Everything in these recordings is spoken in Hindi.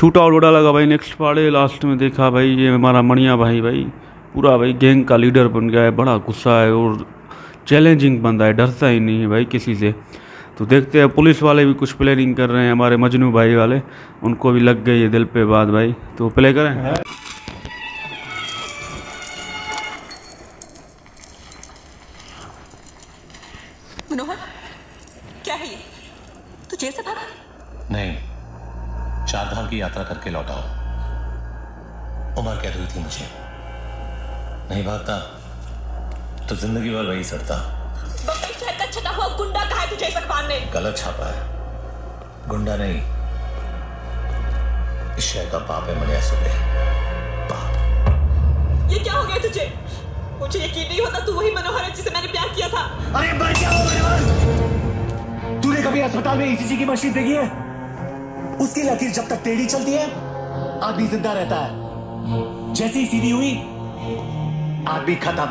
शूट आउट बड़ा लगा भाई। नेक्स्ट पार्ट लास्ट में देखा भाई ये हमारा मणिया भाई पूरा भाई गैंग का लीडर बन गया है। बड़ा गुस्सा है और चैलेंजिंग बंदा है, डरता ही नहीं है भाई किसी से। तो देखते हैं पुलिस वाले भी कुछ प्लानिंग कर रहे हैं, हमारे मजनू भाई वाले, उनको भी लग गई है दिल पे बात भाई। तो प्ले करें। मनोहर क्या है ये? तू जेल से भागा? नहीं, चारधाम की यात्रा करके लौटा हूं। उम्र कैद हुई थी मुझे, नहीं भागता तो जिंदगी भर वही सड़ता। बम्बई शहर का छटा हुआ गुंडा कहा है तुझे इस अखबार ने? गलत छापा है, गुंडा नहीं, इस शहर का बाप है मणिया सुबे। बाप। ये क्या हो गया तुझे? मुझे यकीन नहीं होता तू वही मनोहर है जिसे मैंने प्यार किया था। अरे मर क्या हो मनोहर? तूने कभी अस्पताल में ईसीजी की मशीन देखी है? उसकी लकीर जब तक टेढ़ी चलती है आदमी जिंदा रहता है, जैसे ही सीधी हुई आदमी खत्म।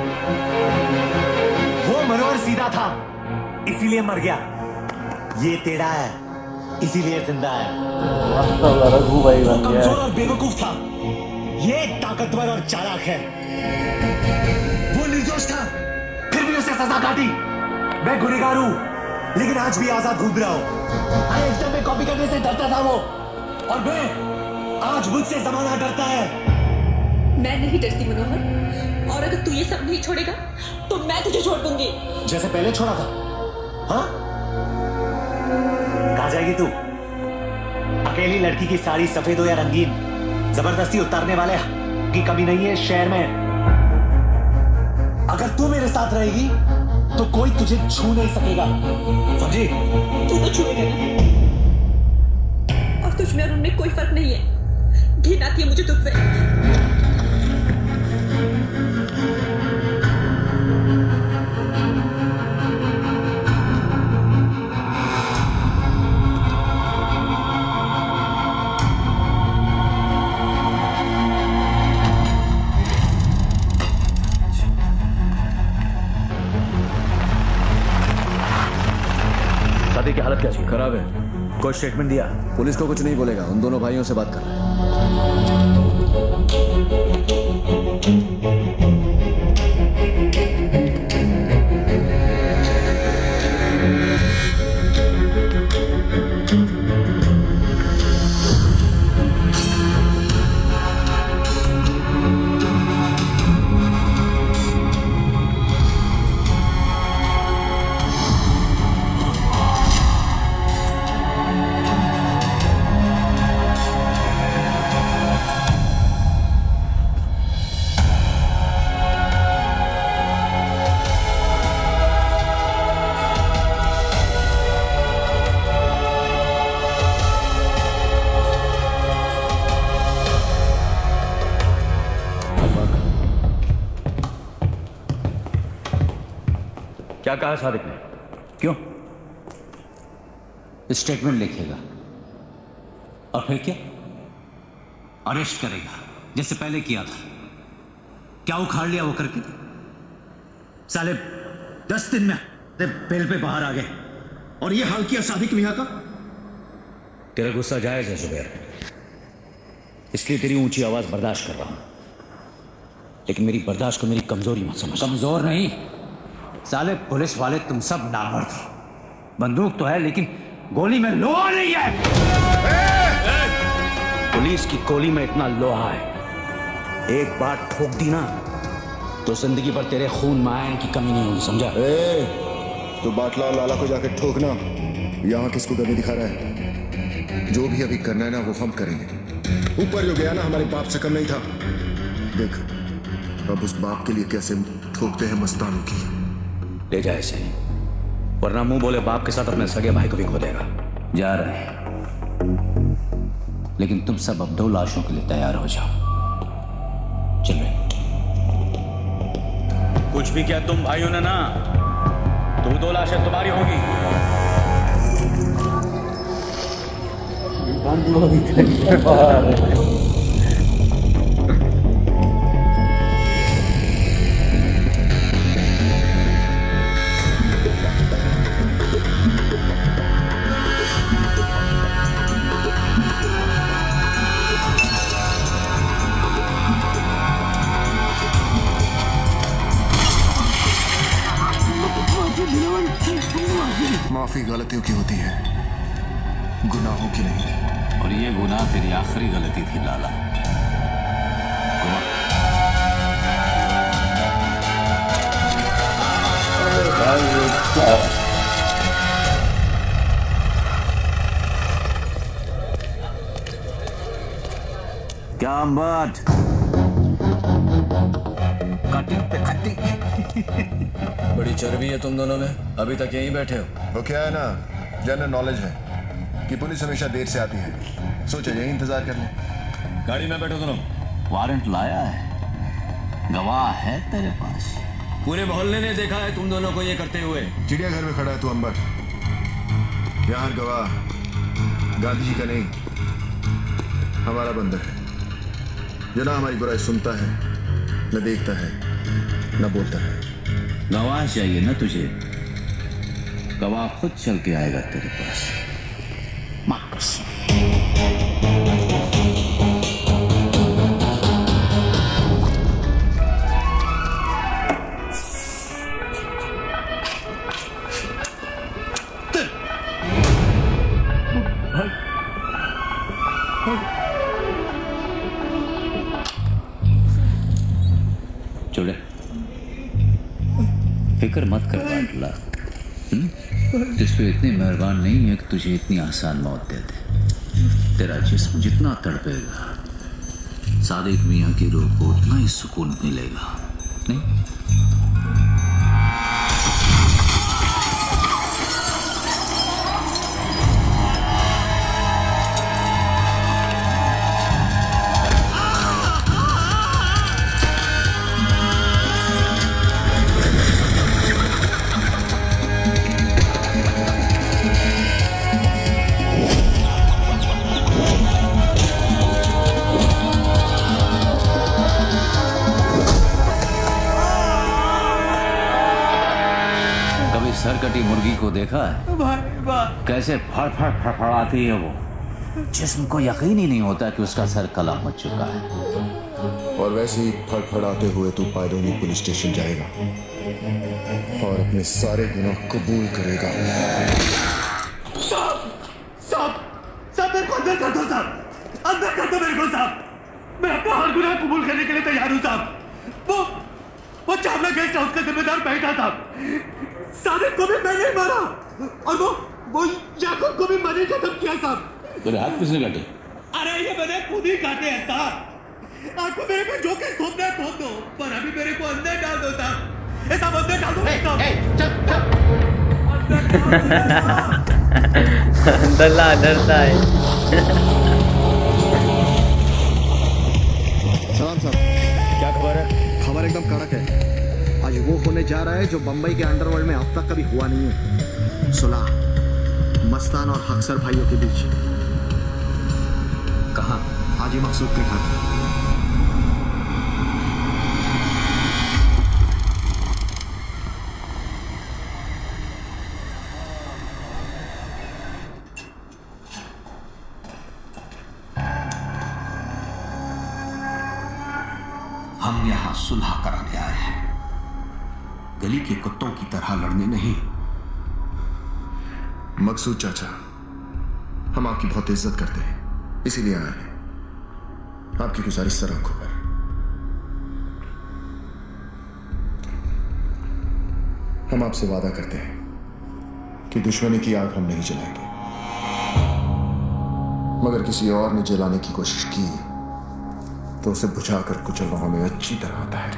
वो मनोहर सीधा था इसीलिए मर गया, ये टेढ़ा है इसीलिए जिंदा है। रघु भाई वो कमजोर और बेवकूफ था, ये ताकतवर और चालाक है। वो निर्दोष था फिर भी उसे सजा काटी। मैं गुनहगार हूं लेकिन आज भी आजाद घूम रहा हूं। अरे एग्जाम में कॉपी करने से डरता था वो, और मैं आज मुझसे जमाना डरता है। मैं नहीं डरती मनोहर, और अगर तू ये सब नहीं छोड़ेगा तो मैं तुझे छोड़ दूंगी, जैसे पहले छोड़ा था। हाँ, कहाँ जाएगी तू? अकेली लड़की की साड़ी सफेद हो या रंगीन, जबरदस्ती उतारने वाले की कमी नहीं है शहर में। अगर तू मेरे साथ रहेगी तो कोई तुझे छू नहीं सकेगा, समझी? तू तो छुएगा ना, और तुझ में और उनमें कोई फर्क नहीं है। घिन आती है मुझे तुझसे। शादी की हालत कैसी? खराब है। कोई स्टेटमेंट दिया? पुलिस को कुछ नहीं बोलेगा, उन दोनों भाइयों से बात कर रहे हैं। क्या कहा सादिक ने? क्यों? स्टेटमेंट लिखेगा और फिर क्या? अरेस्ट करेगा जैसे पहले किया था। क्या उखाड़ लिया वो करके? साले 10 दिन में बेल पे बाहर आ गए और ये हाल किया सादिक मियां का। तेरा गुस्सा जायज है जुबैर, इसलिए तेरी ऊंची आवाज बर्दाश्त कर रहा हूं, लेकिन मेरी बर्दाश्त को मेरी कमजोरी मत समझ। कमजोर नहीं साले, पुलिस वाले तुम सब नामर्द हो। बंदूक तो है लेकिन गोली में लोहा नहीं है। पुलिस की गोली में इतना लोहा है, एक बार ठोक दी ना तो जिंदगी भर तेरे खून में आयरन की कमी नहीं होगी, समझा? तो बाटला और लाला को जाकर ठोकना, यहाँ किसको गमी दिखा रहा है? जो भी अभी करना है ना वो हम करेंगे। ऊपर जो गया ना हमारे बाप से कम नहीं था। देख अब उस बाप के लिए कैसे ठोकते हैं मस्तानों की। ले जाए इसे, वरना मुंह बोले बाप के साथ अपने सगे भाई को भी खो देगा। जा रहे हैं, लेकिन तुम सब अब 2 लाशों के लिए तैयार हो जाओ। चल रहे। कुछ भी किया तुम भाइयों ने ना, तो 2 लाशें तुम्हारी होगी। माफी गलतियों की होती है, गुनाहों की नहीं। और ये गुनाह तेरी आखिरी गलती थी लाला। क्या बात? कटिंग पे कटिंग। बड़ी चर्बी है तुम दोनों में, अभी तक यहीं बैठे हो। वो क्या है ना, जनरल नॉलेज है कि पुलिस हमेशा देर से आती है, सोचा यही इंतजार कर ले। गाड़ी में बैठो दोनों। वारंट लाया है, गवाह है तेरे पास? पूरे मोहल्ले ने देखा है तुम दोनों को ये करते हुए। चिड़ियाघर में खड़ा है तू अंबर, यहाँ गवाह गांधी जी का नहीं, हमारा बंदर है, जो ना हमारी बुराई सुनता है, न देखता है, न बोलता है। गवाह चाहिए ना तुझे? गवाह खुद चल के आएगा तेरे पास। चुड़े, फिक्र मत कर बाटला। जिस पे इतनी मेहरबान नहीं है कि तुझे इतनी आसान मौत दे दे। तेरा जिस्म जितना तड़पेगा, सादिक मियाँ की रूह को उतना ही सुकून मिलेगा, नहीं? सरकटी मुर्गी को देखा है? कैसे फड़फड़ फड़फड़ाती है वो। जिस्म को यकीन ही नहीं होता कि उसका सर कलम हो चुका है। और वैसे ही फड़फड़ाते हुए तू पायरोनी पुलिस स्टेशन जाएगा और अपने सारे गुनाह कबूल करेगा। साहब, साहब, साहब मेरे को अंदर कर दो साहब, अंदर कर दो मेरे को साहब। मैं अपना हर गुनाह कबूल करने के लिए तैयार हूँ साहब। वो चावला गेस्ट हाउस का जिम्मेदार बैठा साहब, सादिक को भी मैंने मारा और वो याकूब को भी मैंने खत्म किया साहब। तेरे हाथ किसने काटे? अरे ये मैंने खुद ही काटे हैं साहब। आपको मेरे पे जो केस थोपना है थोप दो, पर अभी मेरे को अंदर डाल दो साहब। ऐसा अंदर डाल दो साहब। अंदर डरता है। सलाम साहब, क्या खबर है? खबर एकदम कड़क है। आज वो होने जा रहा है जो बंबई के अंडरवर्ल्ड में अब तक कभी हुआ नहीं है। सुलह मस्तान और हक्सर भाइयों के बीच। कहाँ? हाजी मकसूद के घर। हम यहाँ सुलह कराने आए हैं, गली के कुत्तों की तरह लड़ने नहीं। मकसूद चाचा, हम आपकी बहुत इज्जत करते हैं, इसीलिए आए हैं। आपकी गुजारिश सर आंखों पर। हम आपसे वादा करते हैं कि दुश्मनी की आग हम नहीं जलाएंगे, मगर किसी और ने जलाने की कोशिश की तो उसे बुझाकर कुचलना हमें अच्छी तरह आता है।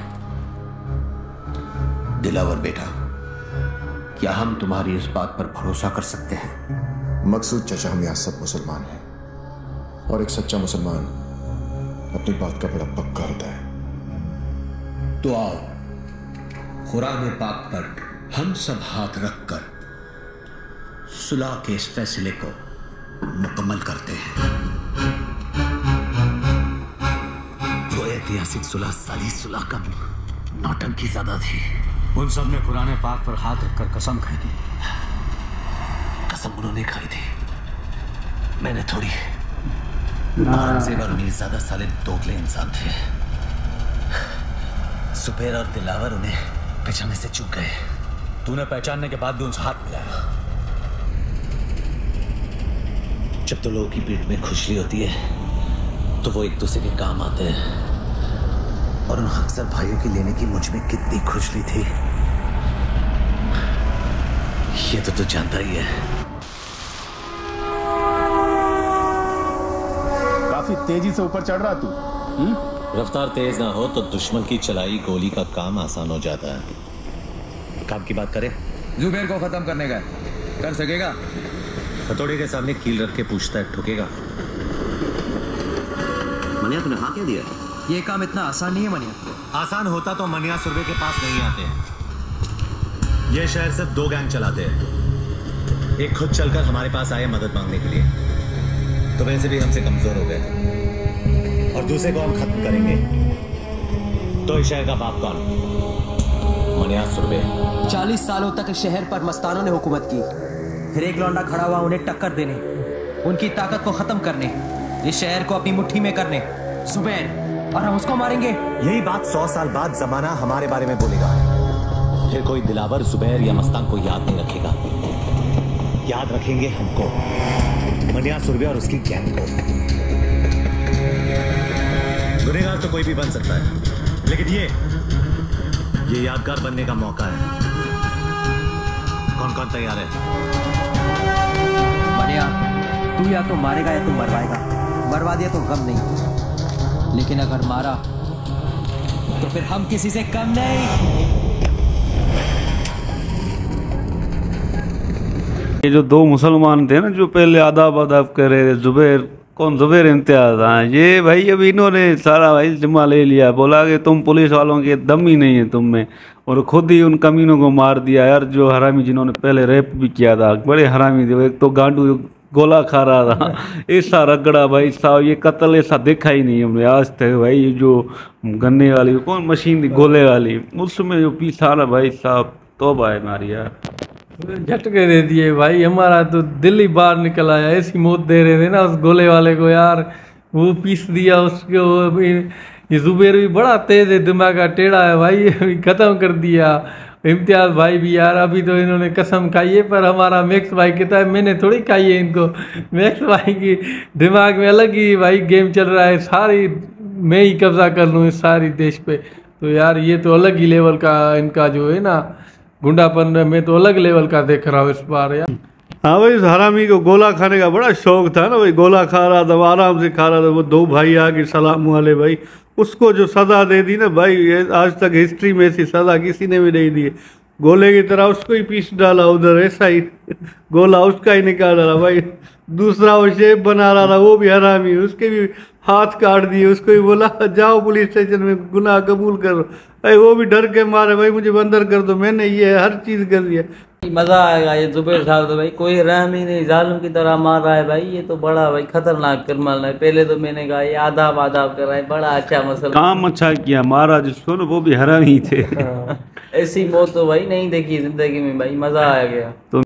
दिलावर बेटा, क्या हम तुम्हारी इस बात पर भरोसा कर सकते हैं? मकसूद चाचा, हम यहाँ सब मुसलमान हैं और एक सच्चा मुसलमान अपनी बात का बड़ा पक्का होता है। तो आओ, कुरान पाक पर हम सब हाथ रखकर सुलह के इस फैसले को मुकम्मल करते हैं। वो ऐतिहासिक सुलह साली सुलह का नौटंकी ज्यादा थी। उन सब ने कुरान पाक पर हाथ रखकर कसम खाई थी। कसम उन्होंने खाई थी, मैंने थोड़ी। औरंगजेब और मीरजादा साले दोगले इंसान थे। सुपेर और दिलावर उन्हें पहचानने से चूक गए। तूने पहचानने के बाद भी उनसे हाथ मिलाया। जब तो लोगों की पीठ में खुजली होती है तो वो एक दूसरे के काम आते हैं, और उन अक्सर भाइयों की लेने की मुझ में कितनी खुजली थी ये तो तू जानता ही है। काफी तेजी से ऊपर चढ़ रहा तू। रफ्तार तेज ना हो तो दुश्मन की चलाई गोली का काम आसान हो जाता है। काम की बात करें, जुबेर को खत्म करने का कर सकेगा? हथौड़े के सामने कील रख के पूछता है, ठुकेगा? मनिया तूने हाँ क्या दिया? ये काम इतना आसान नहीं है मनिया। आसान होता तो मनिया सुरभि के पास नहीं आते। ये शहर सिर्फ 2 गैंग चलाते हैं, एक खुद चलकर हमारे पास आए मदद मांगने के लिए, तो वैसे भी हमसे कमजोर हो गए, और दूसरे को हम खत्म करेंगे तो इस शहर का बाप कौन? मनिया सुरभि। 40 सालों तक इस शहर पर मस्तानों ने हुकूमत की, फिर एक लौंडा खड़ा हुआ उन्हें टक्कर देने, उनकी ताकत को खत्म करने, इस शहर को अपनी मुट्ठी में करने। जुबैर, और हम उसको मारेंगे। यही बात 100 साल बाद जमाना हमारे बारे में बोलेगा, फिर कोई दिलावर जुबैर या मस्तान को याद नहीं रखेगा, याद रखेंगे हमको, मनिया सुरभि और उसकी गैंग को। गुनहगार तो कोई भी बन सकता है, लेकिन ये यादगार बनने का मौका है। कौन कौन तैयार है? मनिया, तू या तो मारेगा या तो मरवाएगा। मरवा दिया तो गम नहीं, लेकिन अगर मारा तो फिर हम किसी से कम नहीं। ये जो 2 मुसलमान थे ना जो पहले आदाब आदाब कर रहे थे, जुबैर इम्तियाज, हाँ ये भाई अब इन्होंने सारा भाई जिम्मा ले लिया, बोला कि तुम पुलिस वालों के दम ही नहीं है तुम में, और खुद ही उन कमीनों को मार दिया यार, जो हरामी जिन्होंने पहले रेप भी किया था, बड़े हरामी थे। एक तो गांडू गोला खा रहा था, ऐसा रगड़ा भाई साहब, ये कत्ल ऐसा देखा ही नहीं हमने आज तक भाई। जो गन्ने वाली कौन मशीन थी गोले वाली, उसमें जो पीसा ना भाई साहब, तौबा है हमारी यार। झटके दे दिए भाई, हमारा तो दिल ही बाहर निकल आया। ऐसी मौत दे रहे थे ना उस गोले वाले को यार, वो पीस दिया उसको। ये जुबैर भी बड़ा तेज है, दिमाग का टेढ़ा है भाई, खत्म कर दिया। इम्तियाज भाई भी यार, अभी तो इन्होंने कसम खाई है, पर हमारा मैक्स भाई कहता है मैंने थोड़ी खाई है इनको। मैक्स भाई की दिमाग में अलग ही भाई गेम चल रहा है, सारी मैं ही कब्जा कर लूँ इस सारी देश पे। तो यार ये तो अलग ही लेवल का इनका जो है ना गुंडापन, में तो अलग लेवल का देख रहा हूँ इस बार यार। हाँ भाई, हरामी को गोला खाने का बड़ा शौक था ना भाई, गोला खा रहा था, आराम से खा रहा था। वो 2 भाई आके सलाम वाले भाई, उसको जो सज़ा दे दी ना भाई, ये आज तक हिस्ट्री में ऐसी सज़ा किसी ने भी नहीं दी है। गोले की तरह उसको ही पीस डाला उधर, ऐसा ही गोला उसका ही निकाल डाला भाई। दूसरा वो शेप बना रहा था, वो भी हरामी, उसके भी हाथ काट दिए। उसको ही बोला जाओ पुलिस स्टेशन में गुनाह कबूल करो भाई, वो भी डर के मारे भाई मुझे अंदर कर दो, मैंने ये हर चीज़ कर दिया। मजा आएगा। ये जुबैर साहब तो भाई कोई रहम ही नहीं, जालिम की तरह मार रहा है भाई, ये तो बड़ा भाई खतरनाक क्रिमिनल है। पहले तो मैंने कहा ये आदाब आदाब कर रहा है, बड़ा अच्छा मसला, काम अच्छा किया, मारा जिसको ना वो भी हरामी थे। ऐसी मौत तो भाई नहीं देखी जिंदगी में भाई, मजा आ गया। तो